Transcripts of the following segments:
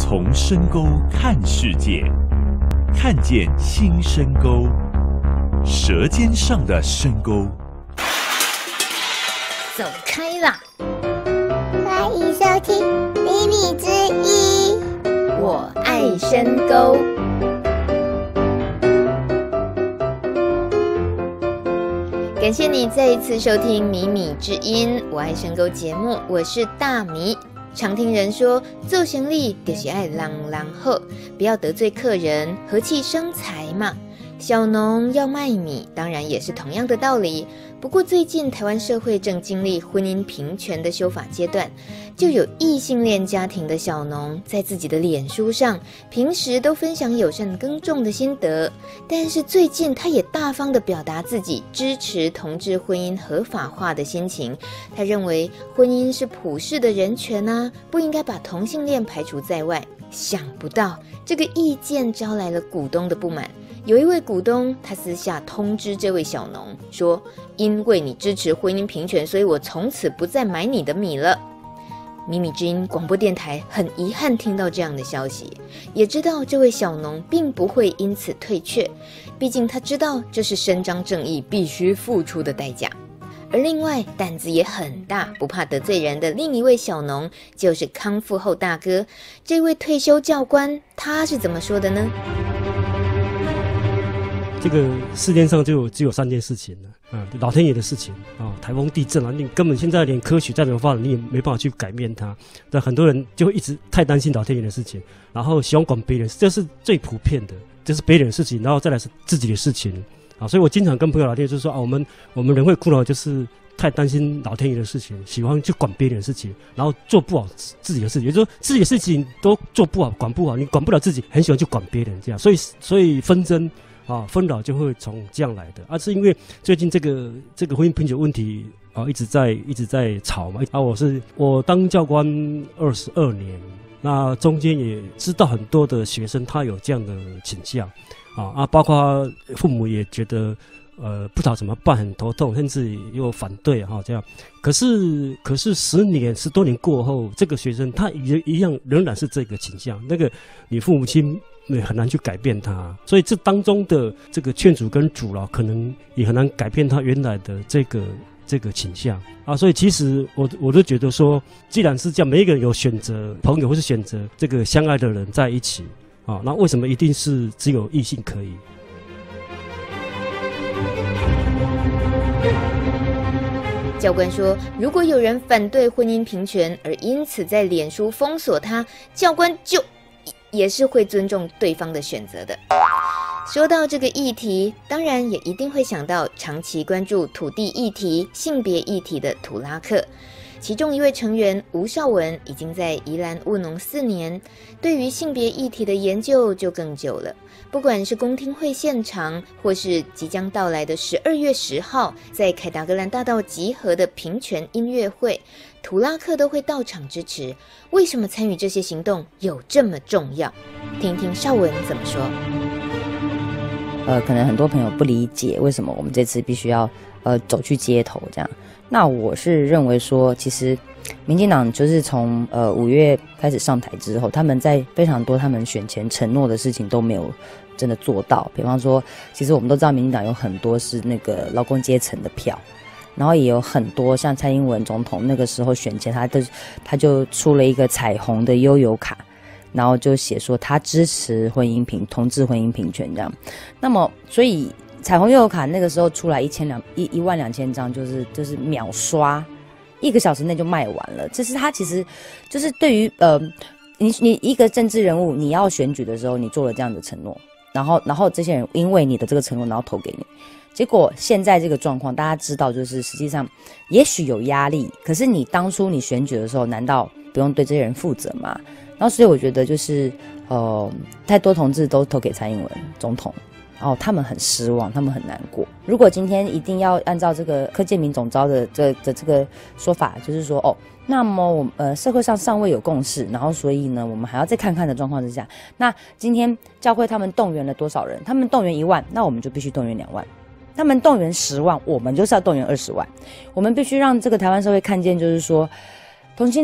从深沟看世界，看见新深沟，舌尖上的深沟。 走开啦！ 欢迎收听《咪咪之音》， 我爱深沟。感谢你再一次收听《咪咪之音》我爱深沟节目，我是大米。常听人说，做生意就是爱人人好，不要得罪客人，和气生财嘛。小农要卖米，当然也是同样的道理。不过最近台湾社会正经历婚姻平权的修法阶段，就有异性恋家庭的小农在自己的脸书上，平时都分享友善耕种的心得，但是最近他也大方地表达自己支持同志婚姻合法化的心情。他认为婚姻是普世的人权啊，不应该把同性恋排除在外。想不到这个意见招来了股东的不满。有一位股东，他私下通知这位小农说，因为你支持婚姻平权，所以我从此不再买你的米了。咪咪之音广播电台很遗憾听到这样的消息，也知道这位小农并不会因此退却，毕竟他知道这是伸张正义必须付出的代价。而另外胆子也很大，不怕得罪人的另一位小农，就是康复后大哥。这位退休教官，他是怎么说的呢？ 这个世界上就只有3件事情了，老天爷的事情啊，台风、地震啊，你根本现在连科学再怎么发展，你也没办法去改变它。那很多人就会一直太担心老天爷的事情，然后喜欢管别人，这是最普遍的，这是别人的事情，然后再来是自己的事情啊。所以我经常跟朋友聊天，就是说啊，我们人会苦恼，就是太担心老天爷的事情，喜欢去管别人的事情，然后做不好自己的事情，也就是说自己的事情都做不好，管不好，你管不了自己，很喜欢去管别人这样，所以纷争。纷扰就会从这样来的，是因为最近这个婚姻平权问题一直在吵嘛。我当教官22年，那中间也知道很多的学生他有这样的倾向包括父母也觉得不知道怎么办，很头痛，甚至又反对这样。可是10多年过后，这个学生他一样仍然是这个倾向，那个你父母亲也很难去改变他，所以这当中的这个劝阻跟阻挠，可能也很难改变他原来的这个倾向所以其实我都觉得说，既然是这样，每一个人有选择朋友或是选择这个相爱的人在一起那为什么一定是只有异性可以？ 教官说，如果有人反对婚姻平权，而因此在脸书封锁他，教官也是会尊重对方的选择的。说到这个议题，当然也一定会想到长期关注土地议题、性别议题的土拉客。其中一位成员吴少文已经在宜兰务农4年，对于性别议题的研究就更久了。不管是公听会现场，或是即将到来的12月10号在凯达格兰大道集合的平权音乐会，土拉客都会到场支持。为什么参与这些行动有这么重要？听听少文怎么说。 可能很多朋友不理解为什么我们这次必须要走去街头这样。那我是认为说，其实民进党就是从5月开始上台之后，他们在非常多他们选前承诺的事情都没有真的做到。比方说，其实我们都知道民进党有很多是那个劳工阶层的票，然后也有很多像蔡英文总统那个时候选前他就出了一个彩虹的悠游卡，然后就写说他支持同志婚姻平权这样。那么所以彩虹悠游卡那个时候出来12000张，就是秒刷，1个小时内就卖完了。这是他其实就是对于你一个政治人物，你要选举的时候，你做了这样的承诺，然后这些人因为你的这个承诺，然后投给你。结果现在这个状况，大家知道，就是实际上也许有压力，可是你当初你选举的时候，难道不用对这些人负责吗？然后所以我觉得就是太多同志都投给蔡英文总统。他们很失望，他们很难过。如果今天一定要按照这个柯建铭总召的这个说法，就是说那么社会上尚未有共识，然后所以呢，我们还要再看看的状况之下，那今天教会他们动员了多少人？他们动员1万，那我们就必须动员2万。他们动员10万，我们就是要动员20万。我们必须让这个台湾社会看见，就是说同性恋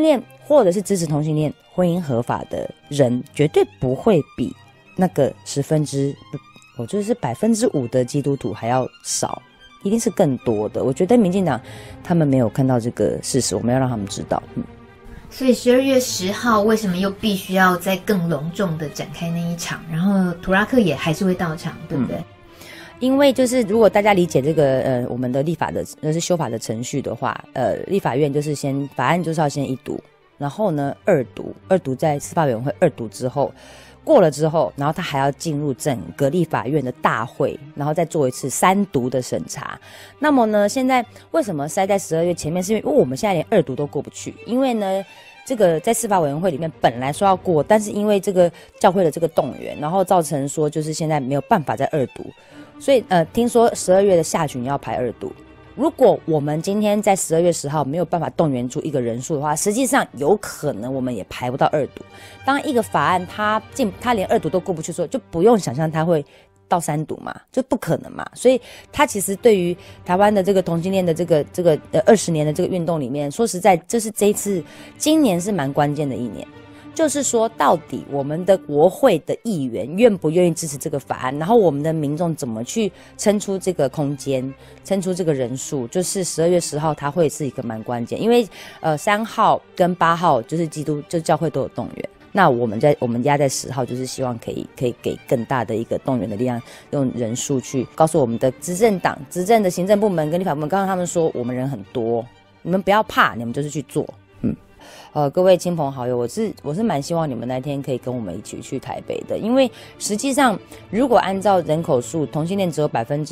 或者是支持同性恋婚姻合法的人，绝对不会比那个我觉得是5%的基督徒还要少，一定是更多的。我觉得民进党他们没有看到这个事实，我们要让他们知道。 所以12月10号为什么又必须要再更隆重的展开那一场？然后图拉克也还是会到场，对不对？ 因为就是如果大家理解这个我们的立法的就是修法的程序的话，立法院就是法案就是要先一读，然后呢二读在司法委员会二读之后过了之后，然后他还要进入整个立法院的大会，然后再做一次3读的审查。那么呢，现在为什么塞在12月前面？是因为我们现在连2读都过不去，因为呢，这个在司法委员会里面本来说要过，但是因为这个教会的这个动员，然后造成说就是现在没有办法再2读，所以听说12月的下旬要排2读。如果我们今天在12月10号没有办法动员出一个人数的话，实际上有可能我们也排不到2读。当一个法案它连2读都过不去的时候，就不用想象它会到3读嘛，就不可能嘛。所以它其实对于台湾的这个同性恋的这个20年的这个运动里面，说实在，这是今年是蛮关键的一年。就是说到底我们的国会的议员愿不愿意支持这个法案，然后我们的民众怎么去撑出这个空间，撑出这个人数，就是12月10号它会是一个蛮关键。因为3号跟8号就是就教会都有动员，那我们压在10号，就是希望可以给更大的一个动员的力量，用人数去告诉我们的执政党、执政的行政部门跟立法部门，告诉他们说我们人很多，你们不要怕，你们就是去做。各位亲朋好友，我是蛮希望你们那天可以跟我们一起去台北的，因为实际上如果按照人口数，同性恋只有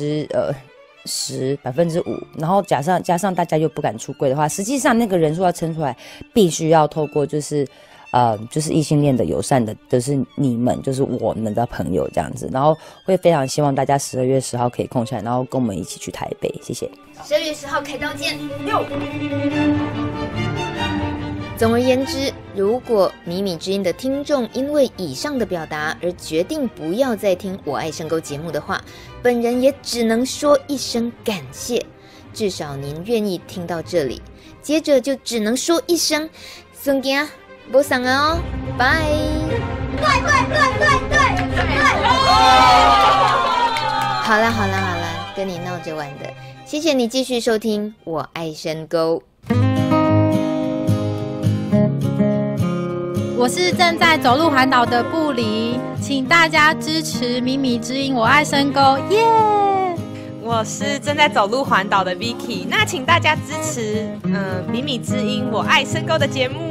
10%、5%，然后加上大家又不敢出柜的话，实际上那个人数要撑出来，必须要透过就是异性恋的友善的，就是你们，就是我们的朋友这样子，然后会非常希望大家12月10号可以空下来，然后跟我们一起去台北，谢谢。 12月10号开刀见。总而言之，如果米米之音的听众因为以上的表达而决定不要再听我爱深沟节目的话，本人也只能说一声感谢，至少您愿意听到这里。接着就只能说一声孙家不送啊哦，拜。对，好啦，跟你闹着玩的，谢谢你继续收听我爱深沟。 我是正在走路环岛的布梨，请大家支持米米之音我爱深沟，耶！ 我是正在走路环岛的 Vicky， 那请大家支持米米之音我爱深沟的节目。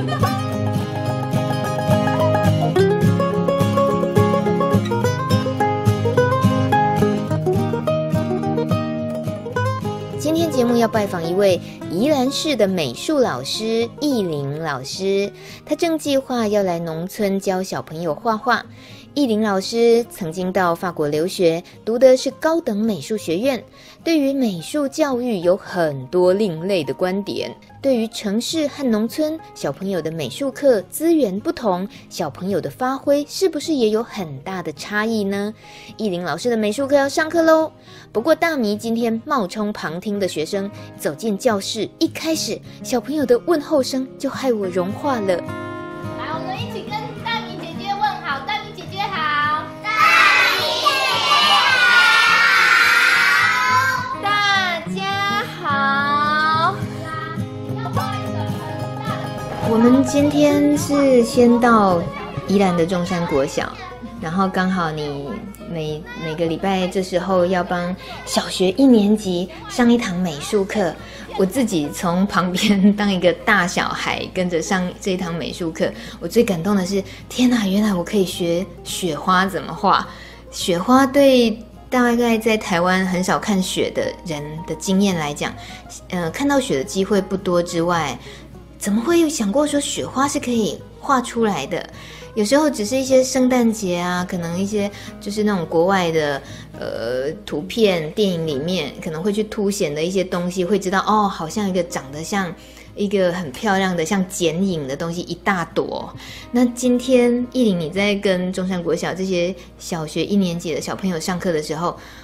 今天节目要拜访一位宜兰市的美术老师艺玲老师，他正计划要来农村教小朋友画画。艺玲老师曾经到法国留学，读的是高等美术学院，对于美术教育有很多另类的观点。对于城市和农村小朋友的美术课资源不同，小朋友的发挥是不是也有很大的差异呢？艺玲老师的美术课要上课咯。不过大迷今天冒充旁听的学生走进教室，一开始小朋友的问候声就害我融化了。 来，我们一起跟大迷姐姐问好，大迷姐姐好，大迷姐姐好，大家好。要画一个很大的。 我们今天是先到宜兰的中山国小，然后刚好你每个礼拜这时候要帮小学1年级上一堂美术课，我自己从旁边当一个大小孩跟着上这一堂美术课，我最感动的是，天哪，原来我可以学雪花怎么画。雪花对大概在台湾很少看雪的人的经验来讲，看到雪的机会不多之外，怎么会有想过说雪花是可以画出来的？有时候只是一些圣诞节啊，可能一些就是那种国外的图片电影里面可能会去凸显的一些东西，会知道哦，好像一个长得像一个很漂亮的像剪影的东西一大朵。那今天艺玲你在跟中山国小这些小学1年级的小朋友上课的时候，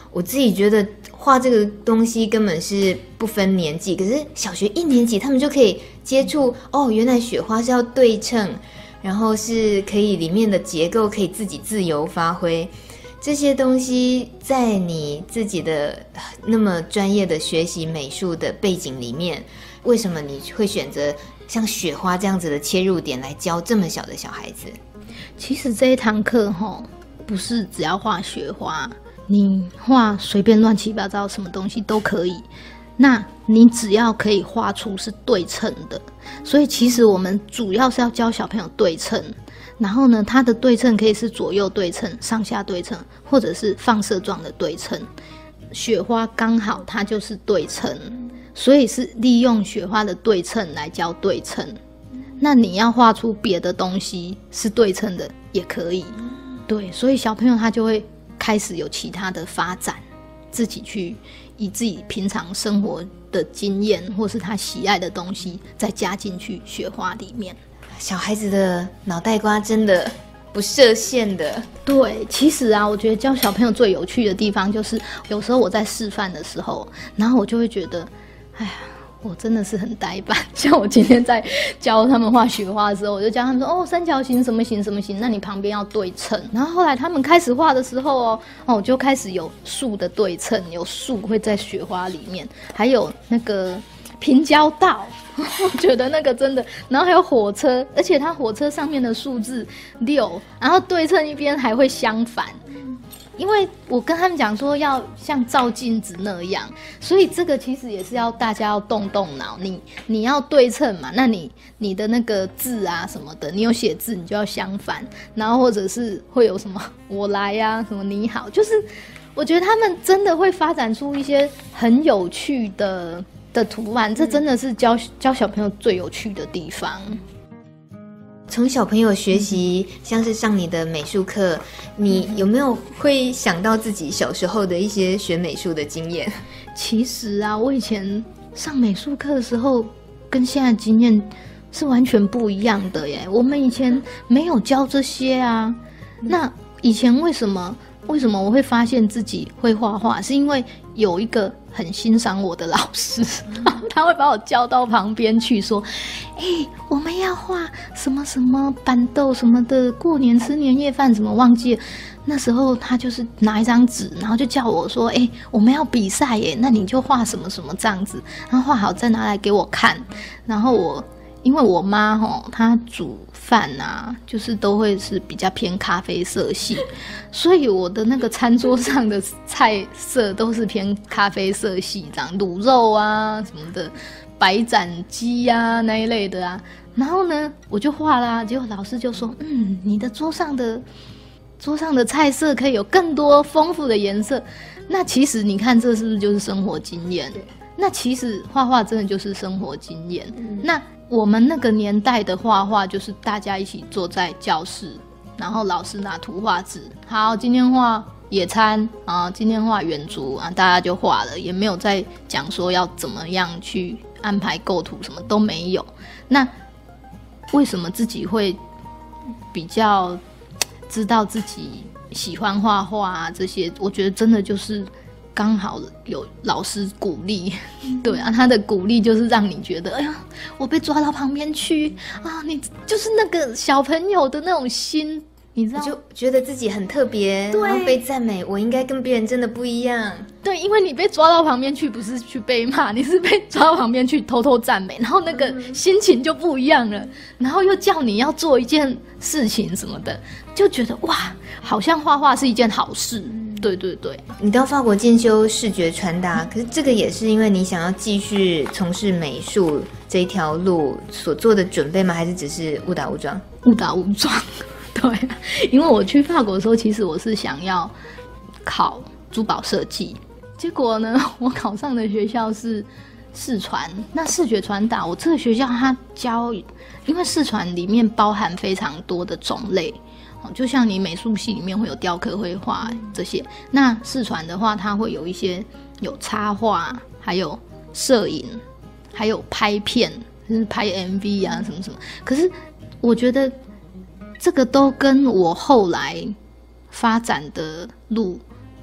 我自己觉得画这个东西根本是不分年纪，可是小学1年级他们就可以接触哦，原来雪花是要对称，然后是可以里面的结构可以自己自由发挥。这些东西在你自己的那么专业的学习美术的背景里面，为什么你会选择像雪花这样子的切入点来教这么小的小孩子？ 其实这一堂课不是只要画雪花，你画随便乱七八糟什么东西都可以，那你只要可以画出是对称的。所以其实我们主要是要教小朋友对称，然后呢，它的对称可以是左右对称、上下对称，或者是放射状的对称。雪花刚好它就是对称，所以是利用雪花的对称来教对称。那你要画出别的东西是对称的也可以，对，所以小朋友他就会开始有其他的发展，自己去以自己平常生活的经验或是他喜爱的东西再加进去雪花里面。 小孩子的脑袋瓜真的不设限的。 对，其实啊，我觉得教小朋友最有趣的地方就是有时候我在示范的时候，然后我就会觉得哎呀，我真的是很呆板。像我今天在教他们画雪花的时候，我就教他们说哦，三角形什么形什么形，那你旁边要对称。然后后来他们开始画的时候我就开始有树的对称，有树会在雪花里面，还有那个平交道，我觉得那个真的，然后还有火车，而且它火车上面的数字6，然后对称一边还会相反。因为我跟他们讲说要像照镜子那样，所以这个其实也是要大家要动脑，你要对称嘛，那你的那个字啊什么的，你有写字你就要相反，然后或者是会有什么我来啊，什么你好，就是我觉得他们真的会发展出一些很有趣的图案，这真的是教小朋友最有趣的地方。 从小朋友学习，像是上你的美术课，你有没有会想到自己小时候的一些学美术的经验？ 其实啊，我以前上美术课的时候，跟现在经验是完全不一样的耶。我们以前没有教这些啊。那以前为什么我会发现自己会画画，是因为有一个很欣赏我的老师，他会把我叫到旁边去说我们要画什么什么板豆什么的，过年吃年夜饭什么忘记了。那时候他就是拿一张纸，然后就叫我说我们要比赛耶，那你就画什么什么这样子，然后画好再拿来给我看。然后因为我妈她煮饭啊，就是都会是比较偏咖啡色系，所以我的那个餐桌上的菜色都是偏咖啡色系，这样卤肉啊什么的，白斩鸡啊那一类的啊。然后呢，我就画啦，结果老师就说，你的桌上的菜色可以有更多丰富的颜色。那其实你看，这是不是就是生活经验？那其实画画真的就是生活经验。那我们那个年代的画画，就是大家一起坐在教室，然后老师拿图画纸，好，今天画野餐啊，今天画远足啊，大家就画了，也没有在讲说要怎么样去安排构图，什么都没有。那为什么自己会比较知道自己喜欢画画啊？这些我觉得真的就是刚好有老师鼓励，对啊，他的鼓励就是让你觉得，哎呀，我被抓到旁边去啊，你就是那个小朋友的那种心，你知道， 就觉得自己很特别，然后被赞美，我应该跟别人真的不一样。 对，因为你被抓到旁边去，不是去被骂，你是被抓到旁边去偷偷赞美，然后那个心情就不一样了，然后又叫你要做一件事情什么的，就觉得哇，好像画画是一件好事。对对对， 你到法国进修视觉传达，可是这个也是因为你想要继续从事美术这一条路所做的准备吗？还是只是误打误撞？ 误打误撞，对，因为我去法国的时候，其实我是想要考珠宝设计，结果呢，我考上的学校是视传。那视觉传达，我这个学校它教，因为视传里面包含非常多的种类。就像你美术系里面会有雕刻、绘画这些，那视传的话，它会有一些有插画，还有摄影，还有拍片，就是拍 MV 啊什么什么。可是我觉得这个都跟我后来发展的路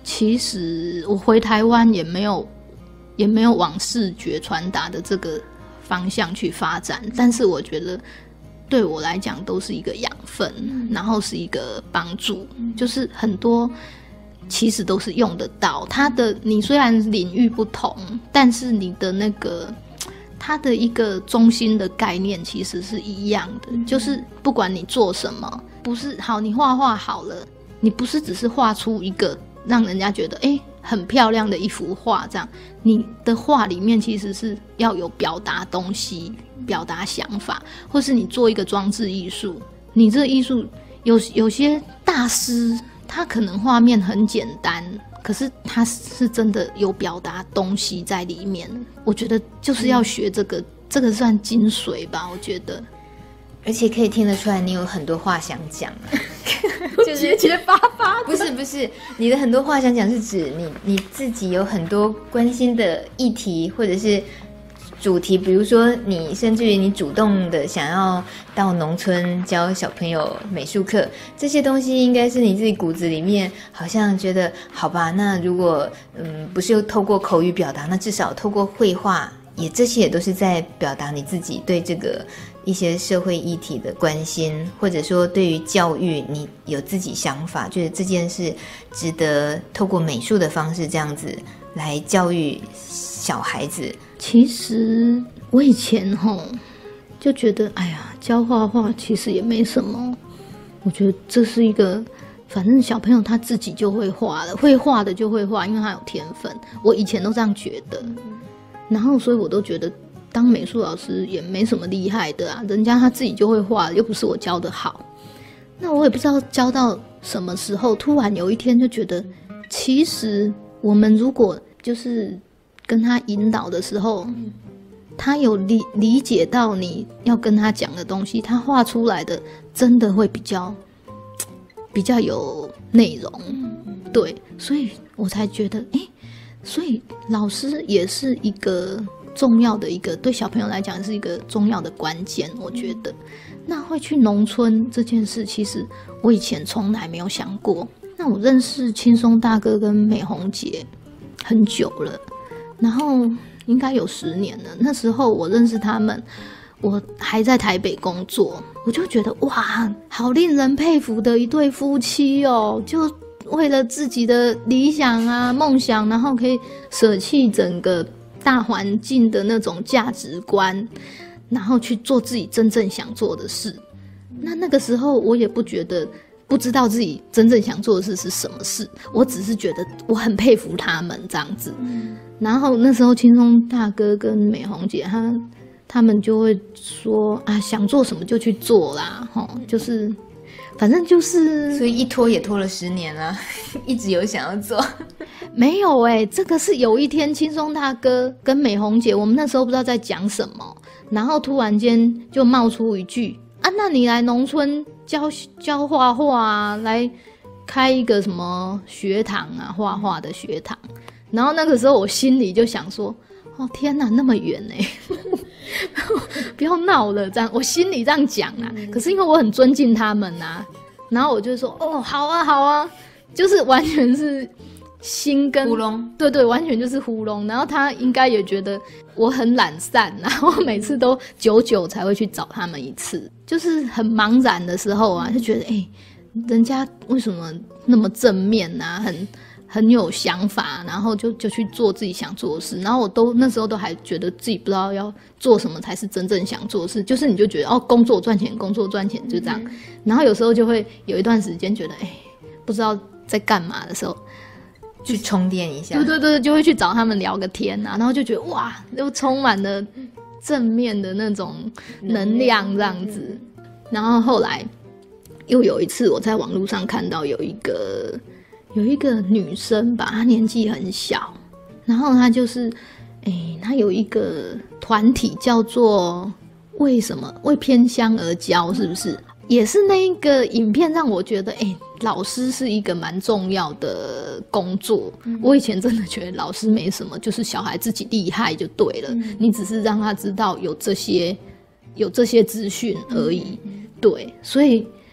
其实我回台湾也没有往视觉传达的这个方向去发展，但是我觉得对我来讲都是一个养分，然后是一个帮助，就是很多其实都是用得到。你虽然领域不同，但是你的那个它的一个中心的概念其实是一样的，就是不管你做什么，不是好你画画好了，你不是只是画出一个让人家觉得很漂亮的一幅画这样，你的画里面其实是要有表达东西，表达想法，或是你做一个装置艺术，你这个艺术有些大师他可能画面很简单，可是他是真的有表达东西在里面。我觉得就是要学这个算精髓吧，我觉得。 而且可以听得出来你有很多话想讲就是结结巴巴的。不是，你的很多话想讲是指你自己有很多关心的议题或者是主题，比如说你甚至于你主动的想要到农村教小朋友美术课，这些东西应该是你自己骨子里面好像觉得好吧，那如果不是透过口语表达，那至少透过绘画，这些也都是在表达你自己对这个一些社会议题的关心，或者说对于教育你有自己想法，觉得这件事值得透过美术的方式这样子来教育小孩子。 其实我以前就觉得教画画其实也没什么，我觉得这是一个反正小朋友他自己就会画了，会画的就会画，因为他有天分，我以前都这样觉得。然后所以我都觉得当美术老师也没什么厉害的啊，人家他自己就会画，又不是我教的好。那我也不知道教到什么时候，突然有一天就觉得，其实我们如果就是跟他引导的时候，他有理解到你要跟他讲的东西，他画出来的真的会比较有内容。对，所以我才觉得所以老师也是一个重要的一个，对小朋友来讲是一个重要的关键，我觉得。那会去农村这件事，其实我以前从来没有想过。那我认识轻松大哥跟美红姐很久了，然后应该有10年了。那时候我认识他们，我还在台北工作，我就觉得哇，好令人佩服的一对夫妻哦，就为了自己的理想啊、梦想，然后可以舍弃整个大环境的那种价值观，然后去做自己真正想做的事。那个时候我也不知道自己真正想做的事是什么事，我只是觉得我很佩服他们这样子。然后那时候轻松大哥跟美红姐他们就会说想做什么就去做啦，就是反正就是， 所以一拖也拖了10年了，一直有想要做。 没有这个是有一天轻松大哥跟美红姐，我们那时候不知道在讲什么，然后突然间就冒出一句那你来农村教画画啊，来开一个什么学堂啊，画画的学堂。然后那个时候我心里就想说，天哪，那么远不要闹了，这样我心里这样讲啊。可是因为我很尊敬他们啊，然后我就说好啊，就是完全是心跟糊弄， 对，完全就是糊弄。然后他应该也觉得我很懒散，然后每次都久才会去找他们一次，就是很茫然的时候啊，就觉得人家为什么那么正面啊，很有想法，然后就去做自己想做的事。然后那时候都还觉得自己不知道要做什么才是真正想做的事，就是你就觉得工作赚钱就这样。然后有时候就会有一段时间觉得不知道在干嘛的时候， 去充电一下。 对，就会去找他们聊个天啊，然后就觉得哇，又充满了正面的那种能量这样子。然后后来又有一次我在网络上看到有一个女生吧，她年纪很小，然后她就是她有一个团体叫做为偏乡而教，是不是？也是那一个影片让我觉得老师是一个蛮重要的工作。我以前真的觉得老师没什么，就是小孩自己厉害就对了，你只是让他知道有这些资讯而已。对，所以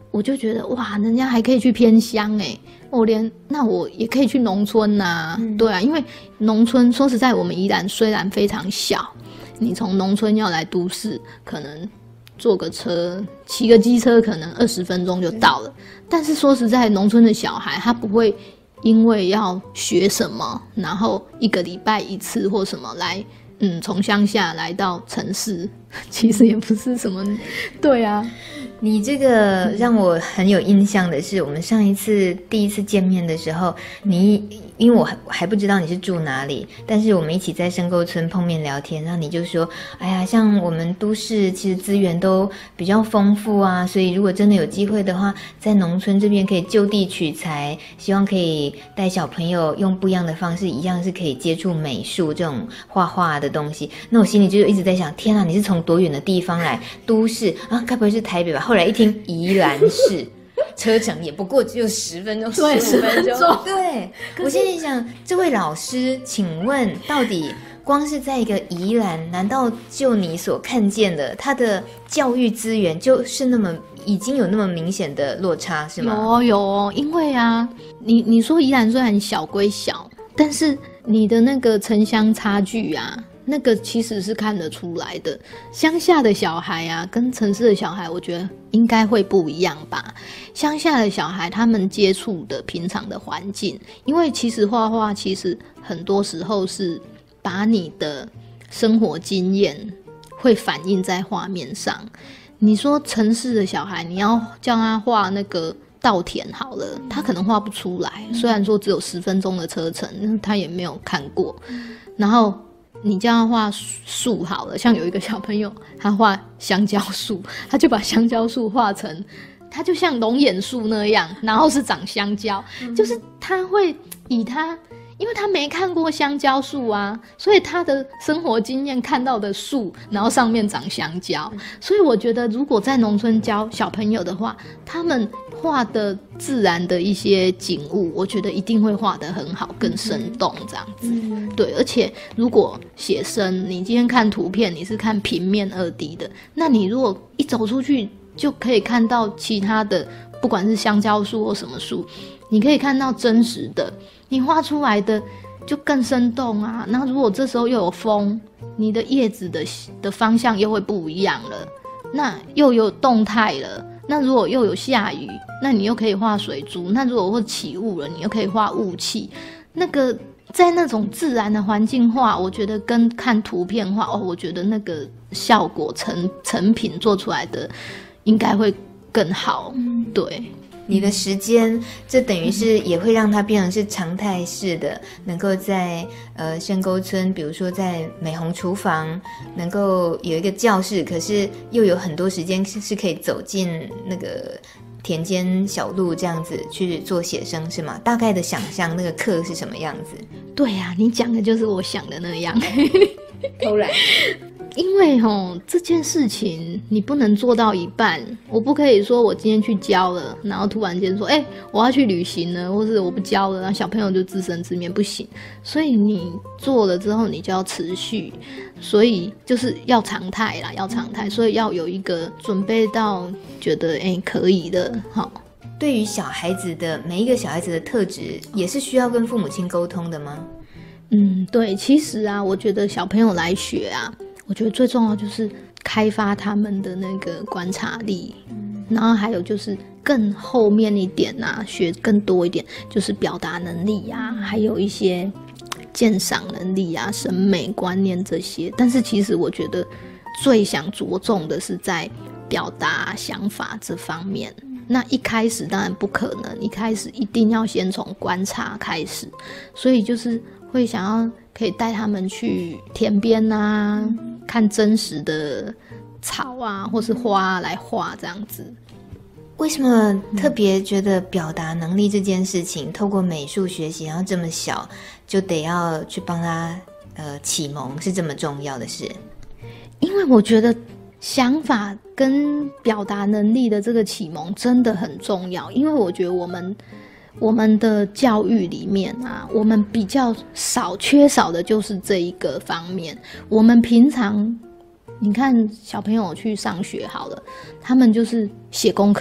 我就觉得哇，人家还可以去偏乡那我也可以去农村啊。对啊，因为农村说实在，我们宜兰虽然非常小，你从农村要来都市，可能坐个车、骑个机车，可能20分钟就到了。但是说实在，农村的小孩他不会因为要学什么，然后1个礼拜1次或什么来，从乡下来到城市，其实也不是什么。对啊， 你这个让我很有印象的是，我们上一次第一次见面的时候，因为我还不知道你是住哪里，但是我们一起在深沟村碰面聊天，然后你就说，哎呀，像我们都市其实资源都比较丰富啊，所以如果真的有机会的话，在农村这边可以就地取材，希望可以带小朋友用不一样的方式，一样是可以接触美术这种画画的东西。那我心里就一直在想，天啊，你是从多远的地方来？都市啊，该不会是台北吧？后来一听宜兰市，车程也不过只有10分钟、15分钟。对，我心里想，这位老师，请问到底光是在一个宜兰，难道就你所看见的，他的教育资源就是已经有那么明显的落差，是吗？ 有，因为啊，你说宜兰虽然小归小，但是你的那个城乡差距啊，那个其实是看得出来的。乡下的小孩啊，跟城市的小孩，我觉得应该会不一样吧。乡下的小孩他们接触的平常的环境，因为其实画画其实很多时候是把你的生活经验会反映在画面上。你说城市的小孩，你要叫他画那个稻田好了，他可能画不出来，虽然说只有10分钟的车程，他也没有看过。然后你叫他画树好了，像有一个小朋友他画香蕉树，他就把香蕉树画成他就像龙眼树那样，然后是长香蕉，就是他会以他，因为他没看过香蕉树啊，所以他的生活经验看到的树，然后上面长香蕉。所以我觉得如果在农村教小朋友的话，他们画的自然的一些景物，我觉得一定会画得很好，更生动这样子。对，而且如果写生，你今天看图片，你是看平面2D 的，那你如果一走出去就可以看到其他的，不管是香蕉树或什么树，你可以看到真实的，你画出来的就更生动啊。那如果这时候又有风，你的叶子的方向又会不一样了，那又有动态了。那如果又有下雨，那你又可以画水珠。那如果会起雾了，你又可以画雾气。那个在那种自然的环境画，我觉得跟看图片画，我觉得那个效果成品做出来的应该会更好。对， 你的时间，这等于是也会让它变成是常态式的，能够在深沟村，比如说在美红厨房，能够有一个教室，可是又有很多时间是可以走进那个田间小路这样子去做写生，是吗？大概的想象那个课是什么样子？ 对啊，你讲的就是我想的那样。 偷懒。 因为这件事情你不能做到一半，我不可以说我今天去教了，然后突然间说我要去旅行了，或是我不教了，然后小朋友就自生自灭，不行。所以你做了之后你就要持续，所以就是要常态啦，要常态，所以要有一个准备到觉得可以的。好， 对于小孩子的每一个小孩子的特质，也是需要跟父母亲沟通的吗？ 对，其实啊，我觉得小朋友来学啊，我觉得最重要就是开发他们的那个观察力，然后还有就是更后面一点啊，学更多一点，就是表达能力啊，还有一些鉴赏能力啊、审美观念这些。但是其实我觉得最想着重的是在表达想法这方面。那一开始当然不可能，一开始一定要先从观察开始，所以就是会想要可以带他们去田边啊，看真实的草啊或是花来画这样子。 为什么特别觉得表达能力这件事情，透过美术学习，然后这么小就得要去帮他启蒙，是这么重要的事？ 因为我觉得想法跟表达能力的这个启蒙真的很重要。因为我觉得我们的教育里面啊，我们比较缺少的就是这一个方面。我们平常你看小朋友去上学好了，他们就是写功课，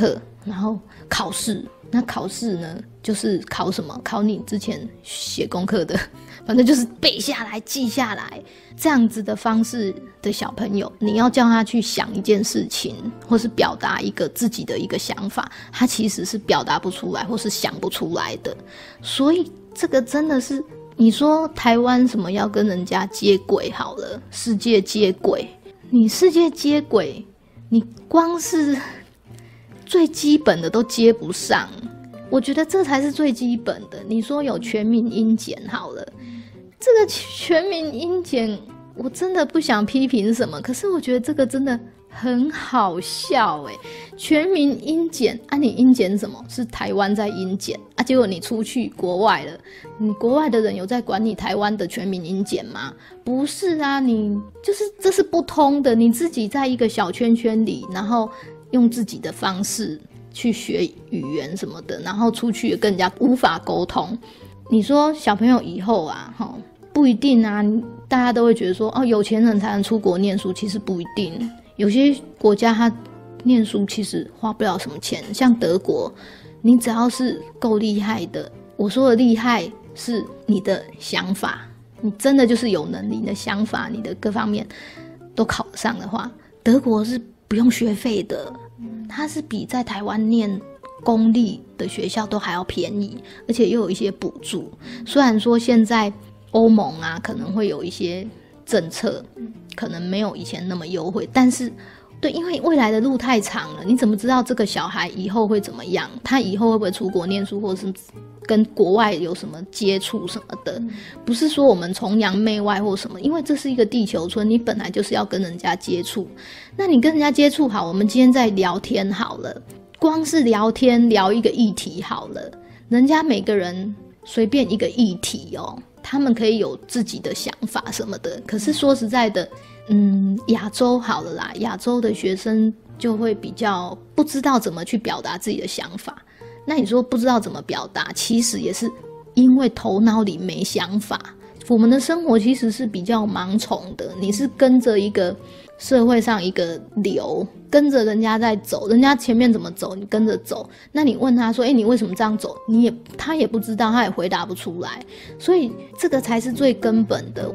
然后考试，那考试呢就是考什么？考你之前写功课的，反正就是背下来记下来，这样子的方式的小朋友，你要叫他去想一件事情，或是表达一个自己的一个想法，他其实是表达不出来或是想不出来的。所以这个真的是，你说台湾什么要跟人家接轨好了，世界接轨，你世界接轨，你光是最基本的都接不上，我觉得这才是最基本的。你说有全民英检好了，这个全民英检我真的不想批评什么，可是我觉得这个真的很好笑欸。全民英检啊，你英检什么？是台湾在英检啊，结果你出去国外了，你国外的人有在管你台湾的全民英检吗？不是啊，你就是这是不通的，你自己在一个小圈圈里，然后用自己的方式去学语言什么的，然后出去跟人家无法沟通。你说小朋友以后啊，不一定啊，大家都会觉得说哦，有钱人才能出国念书，其实不一定。有些国家他念书其实花不了什么钱，像德国，你只要是够厉害的，我说的厉害是你的想法，你真的就是有能力，你的想法，你的各方面都考得上的话，德国是不用学费的，它是比在台湾念公立的学校都还要便宜，而且又有一些补助。虽然说现在欧盟啊可能会有一些政策，可能没有以前那么优惠，但是对，因为未来的路太长了，你怎么知道这个小孩以后会怎么样？他以后会不会出国念书，或是跟国外有什么接触什么的？不是说我们崇洋媚外或什么，因为这是一个地球村，你本来就是要跟人家接触。那你跟人家接触好，我们今天在聊天好了，光是聊天聊一个议题好了，人家每个人随便一个议题哦，他们可以有自己的想法什么的。可是说实在的，亚洲好了啦，亚洲的学生就会比较不知道怎么去表达自己的想法。那你说不知道怎么表达，其实也是因为头脑里没想法。我们的生活其实是比较盲从的，你是跟着一个社会上一个流，跟着人家在走，人家前面怎么走你跟着走。那你问他说你为什么这样走，他也不知道，他也回答不出来。所以这个才是最根本的。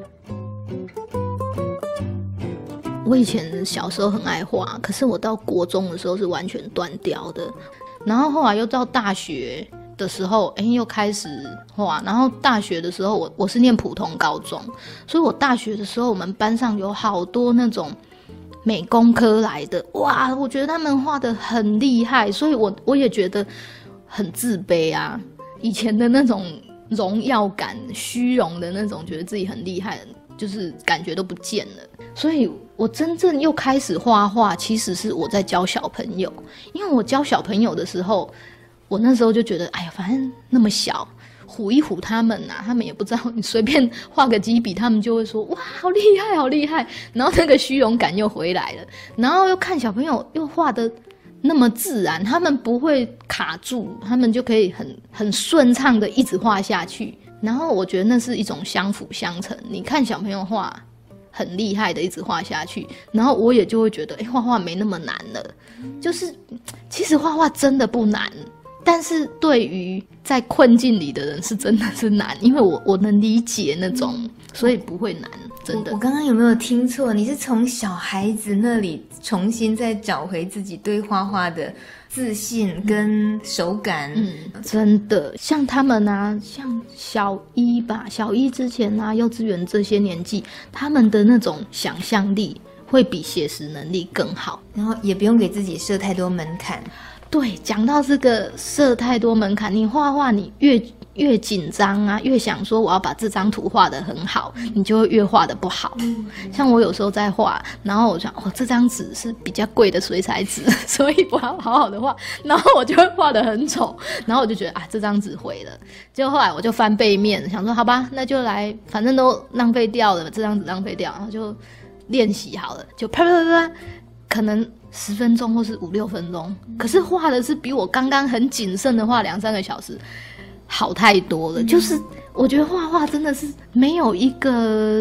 我以前小时候很爱画，可是我到国中的时候是完全断掉的，然后后来又到大学的时候又开始画。然后大学的时候我是念普通高中，所以我大学的时候我们班上有好多那种美工科来的，哇，我觉得他们画得很厉害，所以我也觉得很自卑啊，以前的那种荣耀感，虚荣的那种觉得自己很厉害，就是感觉都不见了。所以我真正又开始画画，其实是我在教小朋友。因为我教小朋友的时候，我那时候就觉得哎呀，反正那么小，唬一唬他们啊，他们也不知道，你随便画个几笔，他们就会说哇，好厉害好厉害，然后那个虚荣感又回来了。然后又看小朋友又画得那么自然，他们不会卡住，他们就可以很顺畅的一直画下去。然后我觉得那是一种相辅相成，你看小朋友画很厉害的一直画下去，然后我也就会觉得画画没那么难了。就是其实画画真的不难，但是对于在困境里的人是真的是难，因为我能理解那种，所以不会难，真的。 我刚刚有没有听错？你是从小孩子那里重新再找回自己对画画的自信跟手感？ 真的，像他们啊，像小一吧，小一之前啊，幼稚园这些年纪，他们的那种想象力会比写实能力更好， 然后也不用给自己设太多门槛。 对，讲到这个设太多门槛，你画画你越紧张啊，越想说我要把这张图画得很好，你就会越画得不好。像我有时候在画，然后我想这张纸是比较贵的水彩纸，所以不要好好的画，然后我就会画得很丑，然后我就觉得这张纸毁了。结果后来我就翻背面，想说好吧，那就来，反正都浪费掉了，这张纸浪费掉，然后就练习好了，就啪啪啪啪，可能10分钟或是5、6分钟，可是画的是比我刚刚很谨慎的画2、3个小时好太多了。就是我觉得画画真的是没有一个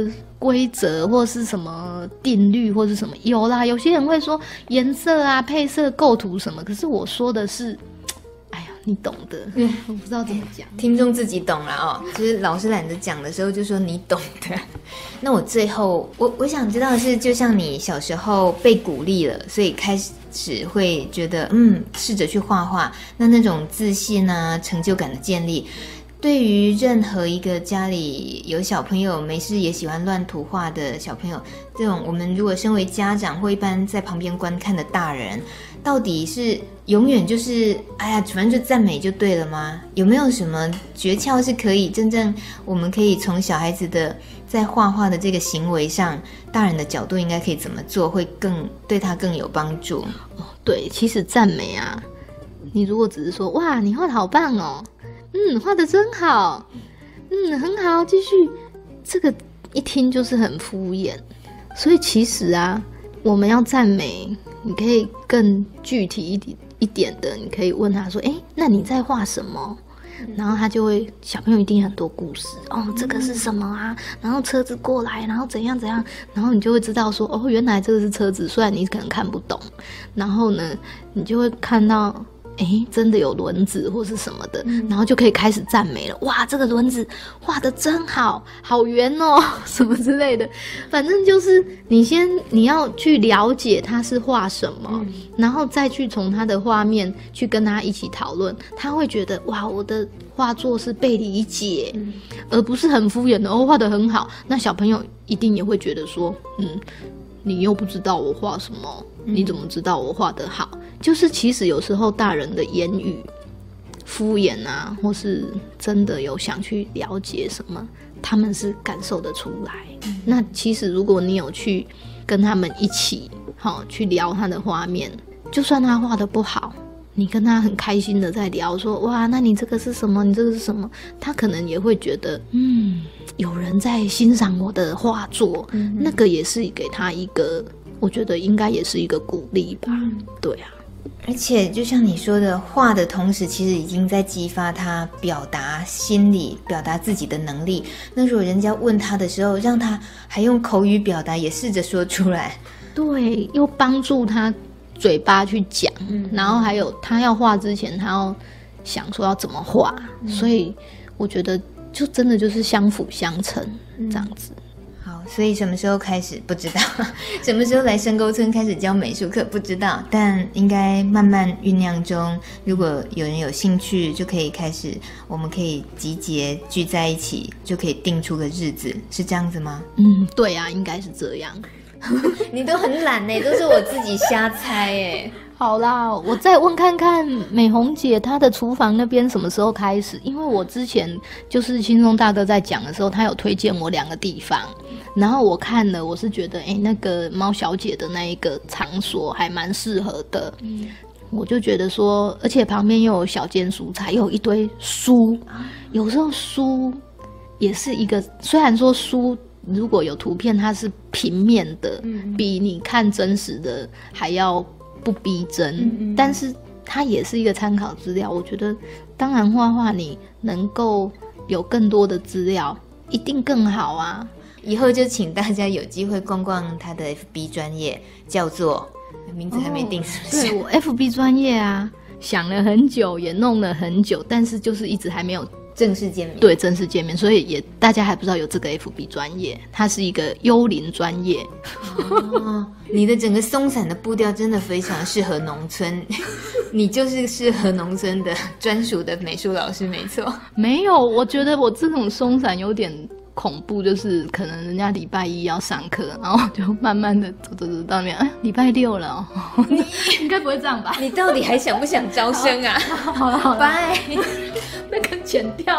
规则或是什么定律或是什么，有啦，有些人会说颜色啊、配色、构图什么，可是我说的是，哎呀，你懂的，我不知道怎么讲， 听众自己懂了哦。就是老师懒得讲的时候，就说你懂的。那我最后，我想知道的是，就像你小时候被鼓励了，所以开始会觉得，试着去画画，那种自信啊、成就感的建立。对于任何一个家里有小朋友没事也喜欢乱涂画的小朋友，这种我们如果身为家长或一般在旁边观看的大人，到底是永远就是哎呀反正就赞美就对了吗？有没有什么诀窍是可以真正我们可以从小孩子的在画画的这个行为上，大人的角度应该可以怎么做会更对他更有帮助？ 对，其实赞美啊，你如果只是说哇你画得好棒哦，画得真好，很好，继续，这个一听就是很敷衍。所以其实啊，我们要赞美，你可以更具体一点的，你可以问他说，那你在画什么？然后他就会，小朋友一定很多故事哦，这个是什么啊？然后车子过来，然后怎样怎样，然后你就会知道说，哦，原来这个是车子，虽然你可能看不懂，然后呢，你就会看到。真的有轮子或是什么的，然后就可以开始赞美了。哇，这个轮子画得真好，好圆哦，什么之类的。反正就是你要去了解他是画什么，然后再去从他的画面去跟他一起讨论，他会觉得哇，我的画作是被理解，而不是很敷衍的画得很好。那小朋友一定也会觉得说，你又不知道我画什么，你怎么知道我画得好？就是其实有时候大人的言语敷衍啊，或是真的有想去了解什么，他们是感受得出来。那其实如果你有去跟他们一起去聊他的画面，就算他画得不好，你跟他很开心的在聊说，哇，那你这个是什么？你这个是什么？他可能也会觉得有人在欣赏我的画作，那个也是给他一个，我觉得应该也是一个鼓励吧。对啊， 而且就像你说的，画的同时其实已经在激发他表达心理、表达自己的能力。那如果人家问他的时候，让他还用口语表达，也试着说出来， 对，又帮助他嘴巴去讲，然后还有他要画之前，他要想说要怎么画，所以我觉得就真的就是相辅相成这样子。 好，所以什么时候开始不知道，什么时候来深沟村开始教美术课不知道，但应该慢慢酝酿中。如果有人有兴趣，就可以开始，我们可以集结聚在一起，就可以定出个日子，是这样子吗？ 对啊，应该是这样。 你都很懒耶，都是我自己瞎猜耶。 好啦，我再问看看美红姐她的厨房那边什么时候开始，因为我之前就是轻松大哥在讲的时候，他有推荐我2个地方，然后我看了，我是觉得那个猫小姐的那一个场所还蛮适合的。我就觉得说，而且旁边又有小间蔬菜，又有一堆书，有时候书也是一个，虽然说书如果有图片它是平面的，比你看真实的还要不逼真，但是它也是一个参考资料。我觉得当然画画你能够有更多的资料一定更好啊。 以后就请大家有机会逛逛他的 FB 专页，叫做名字还没定是不是？ 对，我 FB 专页啊想了很久，也弄了很久，但是就是一直还没有正式见面。 对，正式见面，所以也大家还不知道有这个 FB 专页，它是一个幽灵专页。 你的整个松散的步调真的非常适合农村，你就是适合农村的专属的美术老师，没错。 没有，我觉得我这种松散有点恐怖，就是可能人家礼拜1要上课，然后就慢慢的走到那边，礼拜6了哦，应该不会这样吧？ 你到底还想不想招生啊？ 好了， 拜。 那个剪掉。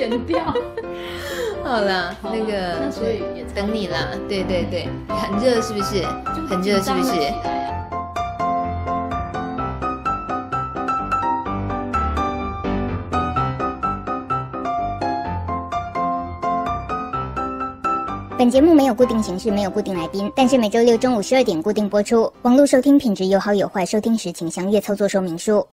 好了，那个所以也等你啦。对，很热是不是？很热是不是？ 本节目没有固定形式，没有固定来宾，但是每周6中午12点固定播出。网络收听品质有好有坏，收听时请详阅操作说明书。